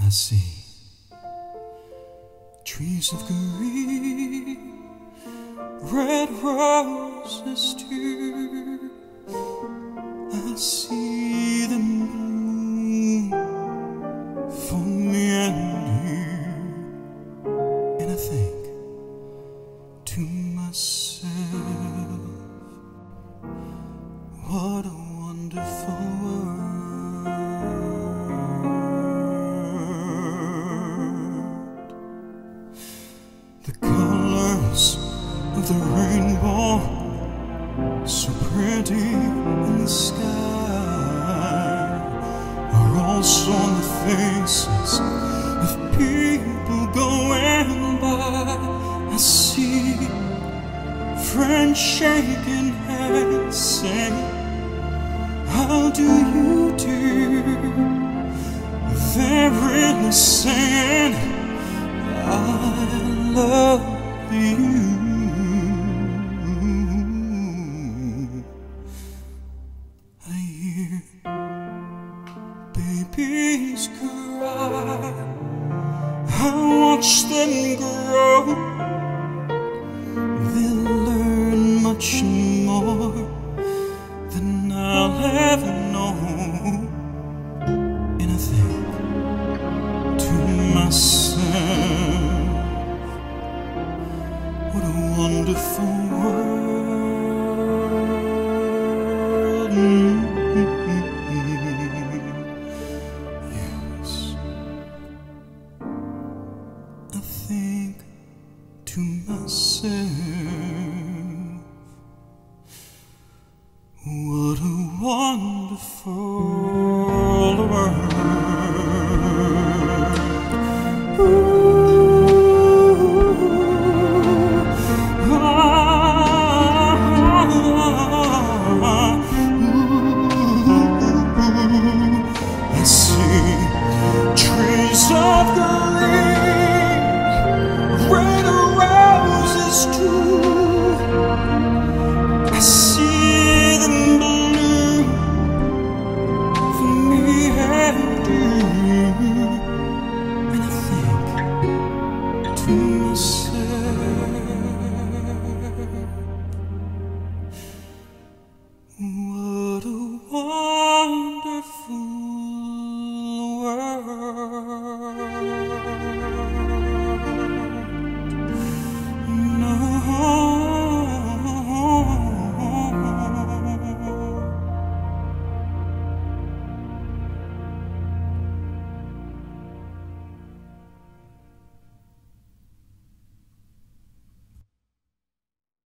I see trees of green, red roses too. I see them bloom for me and you, and I think to myself, what a wonderful world. The colors of the rainbow, so pretty in the sky, are also on the faces of people going by. I see friends shaking hands, saying, how do you do? They're really saying, I love you. I hear babies cry, I watch them grow. They'll learn much more than I'll ever know. And I think to myself, what a wonderful world. Yes, I think to myself,